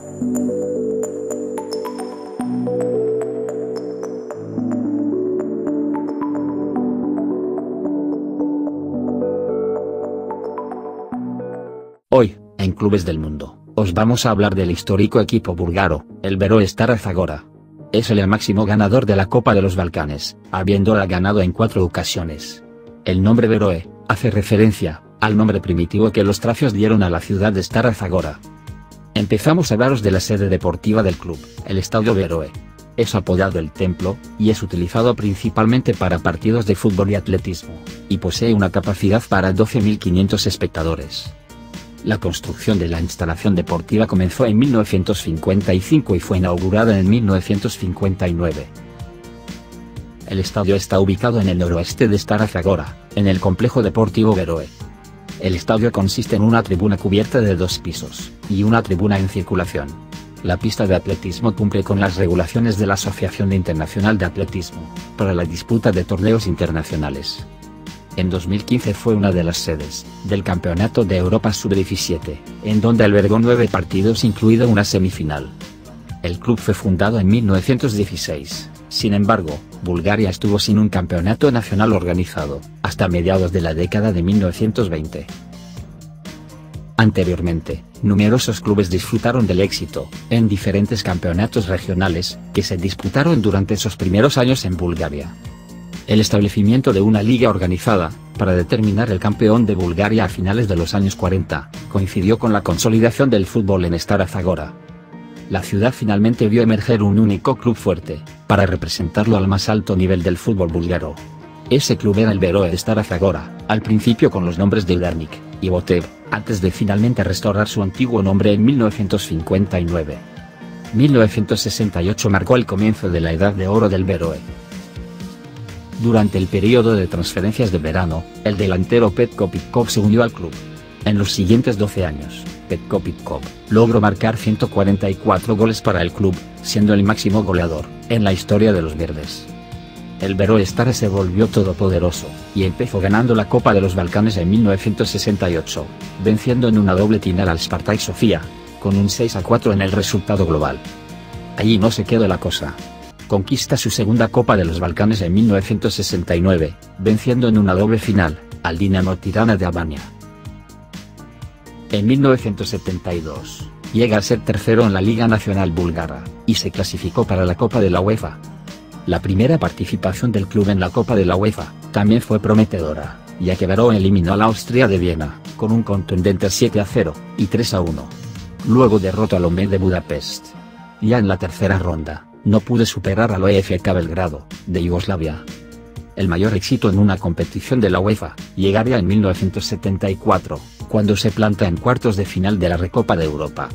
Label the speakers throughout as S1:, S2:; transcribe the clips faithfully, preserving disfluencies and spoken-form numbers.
S1: Hoy, en Clubes del Mundo, os vamos a hablar del histórico equipo búlgaro, el Beroe Stara Zagora. Es el máximo ganador de la Copa de los Balcanes, habiéndola ganado en cuatro ocasiones. El nombre Beroe hace referencia al nombre primitivo que los tracios dieron a la ciudad de Stara Zagora. Empezamos a hablaros de la sede deportiva del club, el Estadio Beroe. Es apodado el Templo, y es utilizado principalmente para partidos de fútbol y atletismo, y posee una capacidad para doce mil quinientos espectadores. La construcción de la instalación deportiva comenzó en mil novecientos cincuenta y cinco y fue inaugurada en mil novecientos cincuenta y nueve. El estadio está ubicado en el noroeste de Stara Zagora, en el complejo deportivo Beroe. El estadio consiste en una tribuna cubierta de dos pisos, y una tribuna en circulación. La pista de atletismo cumple con las regulaciones de la Asociación Internacional de Atletismo, para la disputa de torneos internacionales. En dos mil quince fue una de las sedes del Campeonato de Europa sub diecisiete, en donde albergó nueve partidos incluida una semifinal. El club fue fundado en mil novecientos dieciséis, sin embargo, Bulgaria estuvo sin un campeonato nacional organizado, hasta mediados de la década de mil novecientos veinte. Anteriormente, numerosos clubes disfrutaron del éxito, en diferentes campeonatos regionales, que se disputaron durante esos primeros años en Bulgaria. El establecimiento de una liga organizada, para determinar el campeón de Bulgaria a finales de los años cuarenta, coincidió con la consolidación del fútbol en Stara Zagora. La ciudad finalmente vio emerger un único club fuerte, para representarlo al más alto nivel del fútbol búlgaro. Ese club era el Beroe Stara Zagora, al principio con los nombres de Udarnik y Botev, antes de finalmente restaurar su antiguo nombre en mil novecientos cincuenta y nueve. mil novecientos sesenta y ocho marcó el comienzo de la edad de oro del Beroe. Durante el periodo de transferencias de verano, el delantero Petko Pitkov se unió al club. En los siguientes doce años, Petko Pitkov logró marcar ciento cuarenta y cuatro goles para el club, siendo el máximo goleador en la historia de los verdes. El Beroe Stara se volvió todopoderoso, y empezó ganando la Copa de los Balcanes en mil novecientos sesenta y ocho, venciendo en una doble final al Spartak Sofía, con un seis a cuatro en el resultado global. Allí no se quedó la cosa. Conquista su segunda Copa de los Balcanes en mil novecientos sesenta y nueve, venciendo en una doble final al Dinamo Tirana de Albania. En mil novecientos setenta y dos, llega a ser tercero en la Liga Nacional Búlgara, y se clasificó para la Copa de la UEFA. La primera participación del club en la Copa de la UEFA también fue prometedora, ya que Beroe eliminó al Austria de Viena, con un contundente siete a cero y tres a uno. Luego derrotó al Omen de Budapest. Ya en la tercera ronda, no pude superar al O F K Belgrado, de Yugoslavia. El mayor éxito en una competición de la UEFA, llegaría en mil novecientos setenta y cuatro, cuando se planta en cuartos de final de la Recopa de Europa.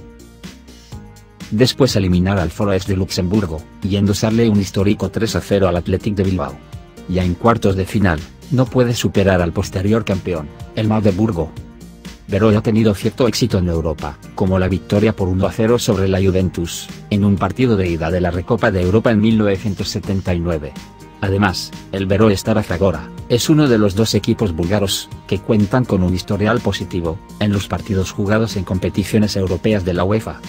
S1: Después eliminar al Forest de Luxemburgo, y endosarle un histórico tres a cero al Athletic de Bilbao. Ya en cuartos de final, no puede superar al posterior campeón, el Magdeburgo. Beroe ha tenido cierto éxito en Europa, como la victoria por uno a cero sobre la Juventus, en un partido de ida de la Recopa de Europa en mil novecientos setenta y nueve. Además, el Beroe Stara Zagora es uno de los dos equipos búlgaros que cuentan con un historial positivo en los partidos jugados en competiciones europeas de la UEFA.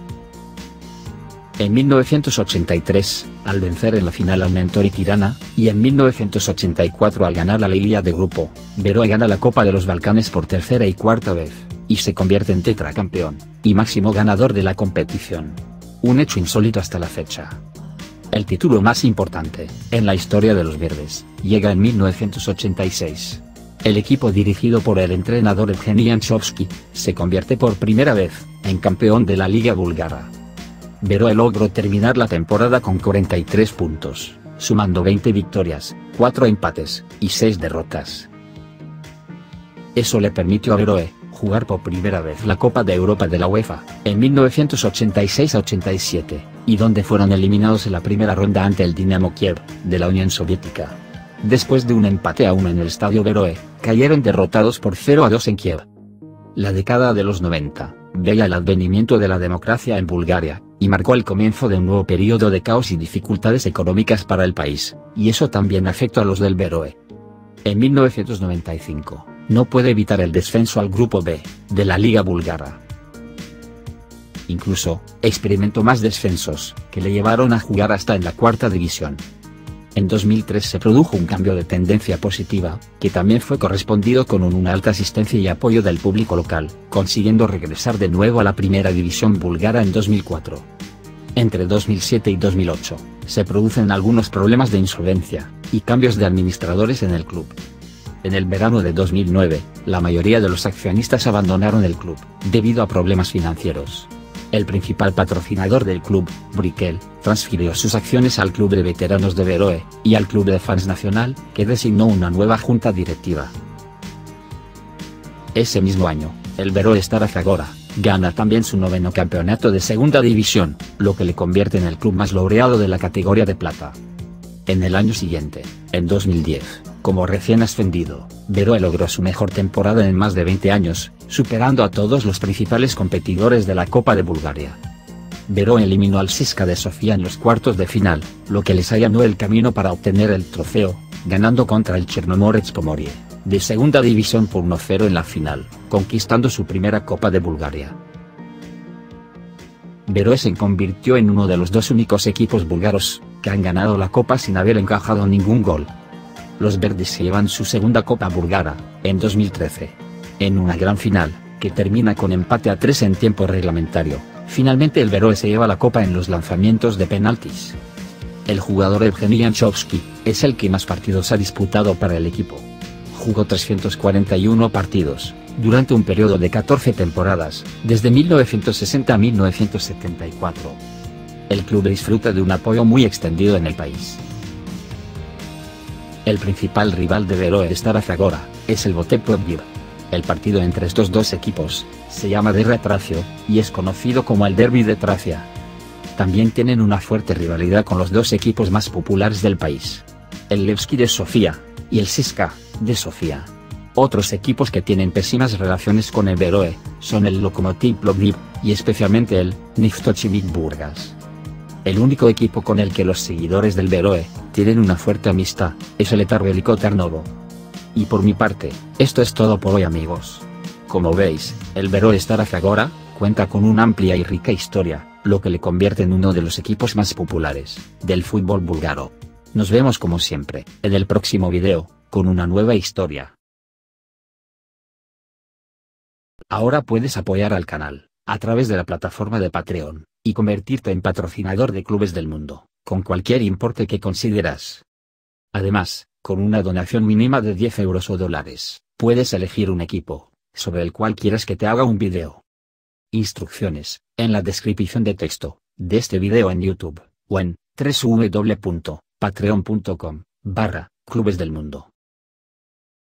S1: En mil novecientos ochenta y tres, al vencer en la final al Mentori Tirana, y en mil novecientos ochenta y cuatro al ganar la Liga de Grupo, Beroe gana la Copa de los Balcanes por tercera y cuarta vez, y se convierte en tetracampeón, y máximo ganador de la competición. Un hecho insólito hasta la fecha. El título más importante, en la historia de los verdes, llega en mil novecientos ochenta y seis. El equipo dirigido por el entrenador Evgeny Yanchovski, se convierte por primera vez, en campeón de la Liga Búlgara. Beroe logró terminar la temporada con cuarenta y tres puntos, sumando veinte victorias, cuatro empates, y seis derrotas. Eso le permitió a Beroe jugar por primera vez la Copa de Europa de la UEFA, en mil novecientos ochenta y seis a ochenta y siete, y donde fueron eliminados en la primera ronda ante el Dinamo Kiev, de la Unión Soviética. Después de un empate a uno en el Estadio Beroe, cayeron derrotados por cero a dos en Kiev. La década de los noventa, veía el advenimiento de la democracia en Bulgaria, y marcó el comienzo de un nuevo periodo de caos y dificultades económicas para el país, y eso también afectó a los del Beroe. En mil novecientos noventa y cinco, no puede evitar el descenso al Grupo B, de la Liga Búlgara. Incluso, experimentó más descensos, que le llevaron a jugar hasta en la cuarta división. En dos mil tres se produjo un cambio de tendencia positiva, que también fue correspondido con un- una alta asistencia y apoyo del público local, consiguiendo regresar de nuevo a la primera división búlgara en dos mil cuatro. Entre dos mil siete y dos mil ocho, se producen algunos problemas de insolvencia, y cambios de administradores en el club. En el verano de dos mil nueve, la mayoría de los accionistas abandonaron el club, debido a problemas financieros. El principal patrocinador del club, Brickell, transfirió sus acciones al club de veteranos de Beroe, y al club de fans nacional, que designó una nueva junta directiva. Ese mismo año, el Beroe Stara Zagora gana también su noveno campeonato de segunda división, lo que le convierte en el club más laureado de la categoría de plata. En el año siguiente, en dos mil diez, como recién ascendido, Beroe logró su mejor temporada en más de veinte años, superando a todos los principales competidores de la Copa de Bulgaria. Beroe eliminó al CSKA de Sofía en los cuartos de final, lo que les allanó el camino para obtener el trofeo, ganando contra el Chernomorets Pomorie, de segunda división por uno cero en la final, conquistando su primera Copa de Bulgaria. Beroe se convirtió en uno de los dos únicos equipos búlgaros que han ganado la Copa sin haber encajado ningún gol. Los verdes se llevan su segunda Copa búlgara, en dos mil trece. En una gran final, que termina con empate a tres en tiempo reglamentario, finalmente el Beroe se lleva la Copa en los lanzamientos de penaltis. El jugador Evgeny Yanchovski es el que más partidos ha disputado para el equipo. Jugó trescientos cuarenta y uno partidos, durante un periodo de catorce temporadas, desde mil novecientos sesenta a mil novecientos setenta y cuatro. El club disfruta de un apoyo muy extendido en el país. El principal rival de Beroe Stara Zagora es el Botev Plovdiv. El partido entre estos dos equipos se llama Derby Tracio, y es conocido como el Derby de Tracia. También tienen una fuerte rivalidad con los dos equipos más populares del país, el Levski de Sofía y el CSKA de Sofía. Otros equipos que tienen pésimas relaciones con el Beroe son el Lokomotiv Plovdiv y especialmente el Neftochimik Burgas. El único equipo con el que los seguidores del Beroe tienen una fuerte amistad es el Etar Veliko Tarnovo. Y por mi parte, esto es todo por hoy, amigos. Como veis, el Beroe Stara Zagora cuenta con una amplia y rica historia, lo que le convierte en uno de los equipos más populares del fútbol búlgaro. Nos vemos como siempre, en el próximo video, con una nueva historia. Ahora puedes apoyar al canal, a través de la plataforma de Patreon, y convertirte en patrocinador de clubes del mundo, con cualquier importe que consideras. Además, con una donación mínima de diez euros o dólares, puedes elegir un equipo, sobre el cual quieras que te haga un video. Instrucciones, en la descripción de texto, de este video en YouTube, o en doble u doble u doble u punto patreon punto com barra clubes del mundo.